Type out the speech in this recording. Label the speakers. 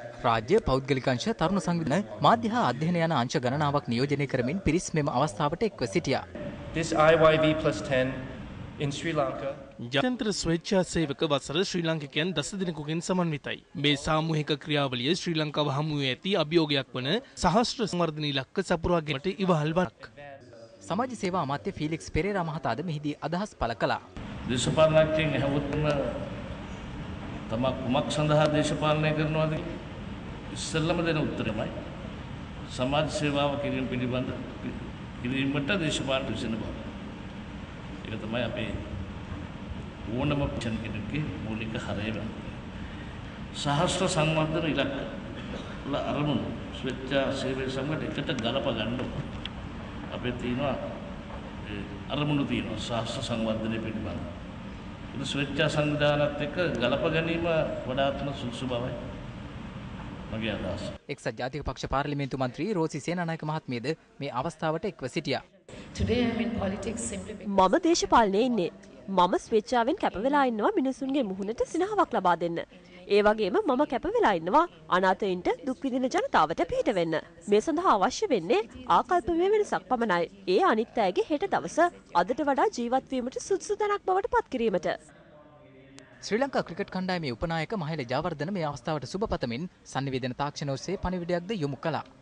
Speaker 1: රාජ්‍ය පෞද්ගලික අංශ තරුණ සංවිධාන මාධ්‍ය හා අධ්‍යයන යන අංශ ගණනාවක් නියෝජනය කරමින් පිරිස් මෙම අවස්ථාවට එක්ව සිටියා.
Speaker 2: This IYV+10 in Sri Lanka
Speaker 3: ජාත්‍යන්තර ස්වේච්ඡාසේවක වසර ශ්‍රී ලාංකිකයන් 10 දිනකකින් සමන්විතයි. මේ සාමූහික ක්‍රියාවලිය ශ්‍රී ලංකාව හමුවේ ඇති අභියෝගයක් වන සහස්ත්‍ර සංවර්ධන ඉලක්ක සපුරා ගැනීමට ඉවහල් වරක්.
Speaker 1: සමාජ සේවා අමාත්‍ය ෆීලික්ස් පෙරේරා මහතාද මෙහිදී අදහස් පළ කළා.
Speaker 4: දේශපාලනඥයන් ඇහුවොත්ම තම කුමක් සඳහා දේශපාලනය කරනවද? ඉස්සෙල්ලම දෙන උත්තරයමයි සමාජ සේවාව කිරීම පිළිබඳ කිරීමට දේශපාලන විසඳන බව. ඒක තමයි අපේ ඕනම කෙනෙකුගේ මූලික හරය වෙන්නේ. සහස්ත්‍ර සංවර්ධන ඉලක්ක වල අරමුණු ස්වේච්ඡා සේවය සමග එකට ගලප ගන්න ඕන. අපේ තියෙනවා අරමුණු තියෙනවා සහස්ත්‍ර සංවර්ධනය පිළිබඳ. ඒ ස්වේච්ඡා සංවිධානත් එක්ක ගලප ගැනීම වඩාත්ම සුදුසු බවයි මගේ අදහස.
Speaker 1: එක්සත් ජාතික පක්ෂ පාර්ලිමේන්තු මන්ත්‍රී රෝසි සේනානායක මහත්මියද මේ අවස්ථාවට එක්ව සිටියා.
Speaker 5: මම දේශපාලනයේ ඉන්නේ. මම ස්වේච්ඡාවෙන් කැප වෙලා ඉන්නවා මිනිසුන්ගේ මුහුණට සිනහවක් ලබා දෙන්න. ඒ වගේම මම කැප වෙලා ඉන්නවා අනාථයින්ට දුක් විඳින ජනතාවට පිහිට වෙන්න. මේ සඳහා අවශ්‍ය වෙන්නේ ආකල්පමය වෙනසක් පමණයි. ඒ අනිත් අයගේ හෙට දවස අදට වඩා ජීවත් වීමට සුදුසු තැනක් බවට පත් කිරීමට.
Speaker 1: ශ්‍රී ලංකා ක්‍රිකට් කණ්ඩායමේ උපනායක මහේල ජයවර්ධන මේ අවස්ථාවට සුබ පතමින් sannivedana තාක්ෂණ ඔස්සේ පණිවිඩයක්ද යොමු කළා.